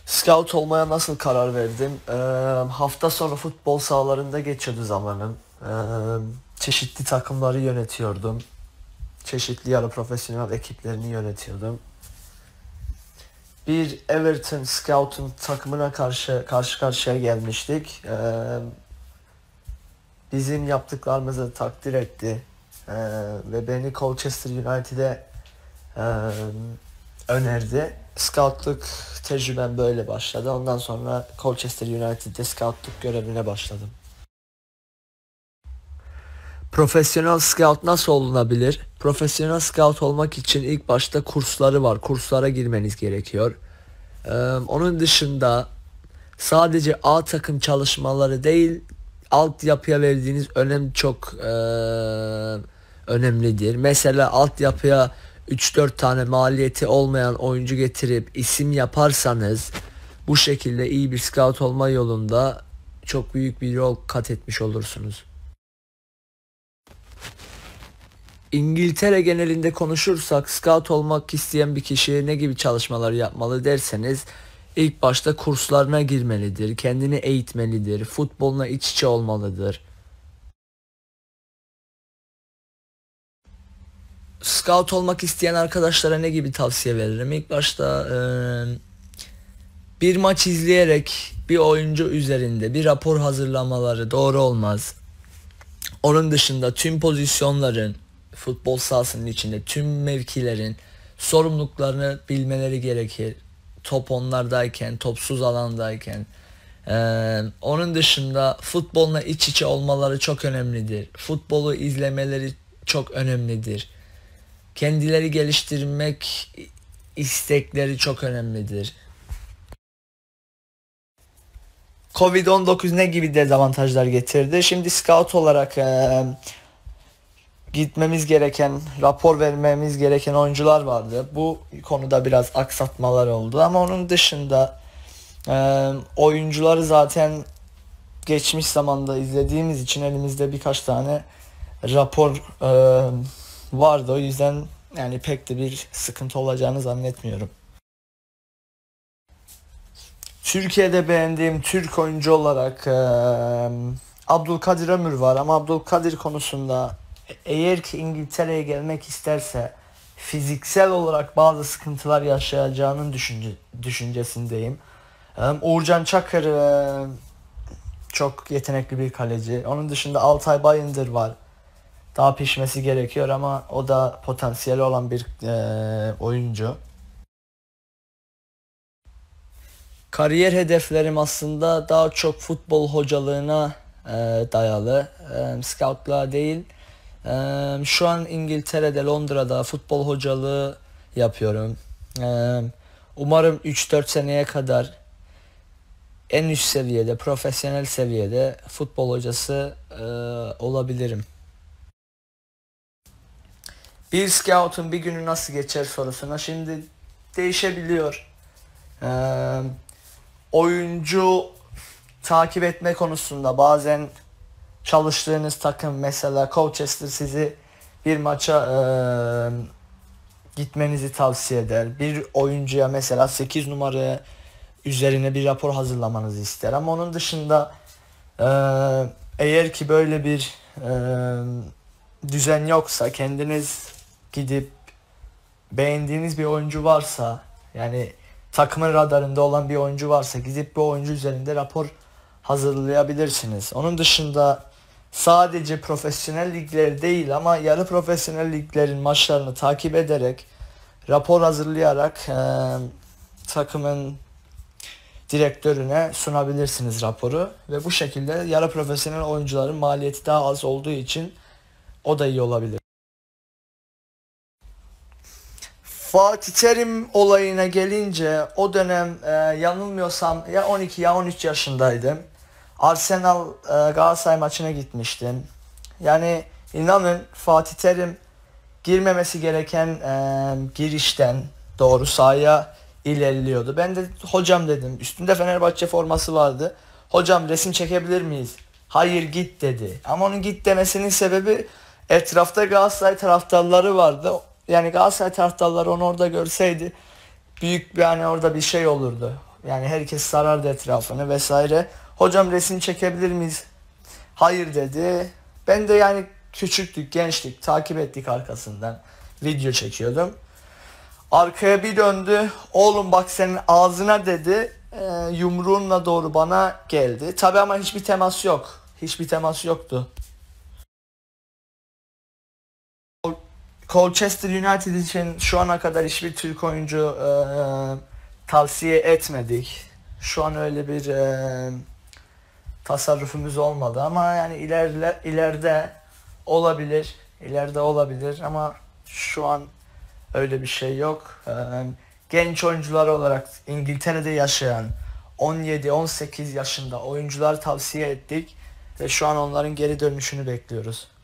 Scout olmaya nasıl karar verdim? Hafta sonu futbol sahalarında geçiyordu zamanım. Çeşitli takımları yönetiyordum. Çeşitli yarı profesyonel ekiplerini yönetiyordum. Bir Everton Scout'un takımına karşı karşıya gelmiştik. Bizim yaptıklarımızı takdir etti. Ve beni Colchester United'e e, önerdi. Scoutluk tecrübem böyle başladı. Ondan sonra Colchester United'de scoutluk görevine başladım. Profesyonel scout nasıl olunabilir? Profesyonel scout olmak için ilk başta kursları var. Kurslara girmeniz gerekiyor. Onun dışında sadece A takım çalışmaları değil, altyapıya verdiğiniz önem çok önemlidir. Mesela altyapıya 3-4 tane maliyeti olmayan oyuncu getirip isim yaparsanız bu şekilde iyi bir scout olma yolunda çok büyük bir yol kat etmiş olursunuz. İngiltere genelinde konuşursak scout olmak isteyen bir kişi ne gibi çalışmalar yapmalı derseniz ilk başta kurslarına girmelidir, kendini eğitmelidir, futboluna iç içe olmalıdır. Scout olmak isteyen arkadaşlara ne gibi tavsiye veririm? İlk başta bir maç izleyerek bir oyuncu üzerinde bir rapor hazırlamaları doğru olmaz. Onun dışında tüm pozisyonların futbol sahasının içinde tüm mevkilerin sorumluluklarını bilmeleri gerekir. Top onlardayken, topsuz alandayken. Onun dışında futbolla iç içe olmaları çok önemlidir. Futbolu izlemeleri çok önemlidir. Kendileri geliştirmek istekleri çok önemlidir. Covid-19 ne gibi dezavantajlar getirdi? Şimdi scout olarak gitmemiz gereken, rapor vermemiz gereken oyuncular vardı. Bu konuda biraz aksatmalar oldu ama onun dışında oyuncuları zaten geçmiş zamanda izlediğimiz için elimizde birkaç tane rapor vardı. O yüzden yani pek de bir sıkıntı olacağını zannetmiyorum. Türkiye'de beğendiğim Türk oyuncu olarak Abdülkadir Ömür var ama Abdülkadir konusunda eğer ki İngiltere'ye gelmek isterse fiziksel olarak bazı sıkıntılar yaşayacağının düşüncesindeyim. Uğurcan Çakır çok yetenekli bir kaleci. Onun dışında Altay Bayındır var. Daha pişmesi gerekiyor ama o da potansiyeli olan bir oyuncu. Kariyer hedeflerim aslında daha çok futbol hocalığına dayalı. Scoutluğa değil. Şu an İngiltere'de, Londra'da futbol hocalığı yapıyorum. Umarım 3-4 seneye kadar en üst seviyede, profesyonel seviyede futbol hocası olabilirim. Bir scout'un bir günü nasıl geçer sorusuna şimdi değişebiliyor. Ee, Oyuncu takip etme konusunda bazen çalıştığınız takım mesela Colchester sizi bir maça gitmenizi tavsiye eder. Bir oyuncuya mesela 8 numara üzerine bir rapor hazırlamanızı ister. Ama onun dışında e, eğer ki böyle bir düzen yoksa kendiniz gidip beğendiğiniz bir oyuncu varsa yani takımın radarında olan bir oyuncu varsa gidip bu oyuncu üzerinde rapor hazırlayabilirsiniz. Onun dışında sadece profesyonel ligler değil ama yarı profesyonel liglerin maçlarını takip ederek rapor hazırlayarak takımın direktörüne sunabilirsiniz raporu ve bu şekilde yarı profesyonel oyuncuların maliyeti daha az olduğu için o da iyi olabilir. Fatih Terim olayına gelince o dönem yanılmıyorsam ya 12 ya 13 yaşındaydım. Arsenal Galatasaray maçına gitmiştim. Yani inanın Fatih Terim girmemesi gereken girişten doğru sahaya ilerliyordu. Ben de hocam dedim. Üstünde Fenerbahçe forması vardı. Hocam resim çekebilir miyiz? Hayır git dedi. Ama onun git demesinin sebebi etrafta Galatasaray taraftarları vardı. Yani Galatasaray taraftarları onu orada görseydi büyük bir hani orada bir şey olurdu. Yani herkes sarardı etrafını vesaire. Hocam resim çekebilir miyiz? Hayır dedi. Ben de yani küçüktük, gençlik, takip ettik arkasından. Video çekiyordum. Arkaya bir döndü. Oğlum bak senin ağzına dedi. Yumruğunla doğru bana geldi. Tabi ama hiçbir temas yok. Hiçbir temas yoktu. Colchester United için şu ana kadar hiçbir Türk oyuncu tavsiye etmedik. Şu an öyle bir tasarrufumuz olmadı ama yani ileride olabilir. İleride olabilir ama şu an öyle bir şey yok. Genç oyuncular olarak İngiltere'de yaşayan 17-18 yaşında oyuncular tavsiye ettik ve şu an onların geri dönüşünü bekliyoruz.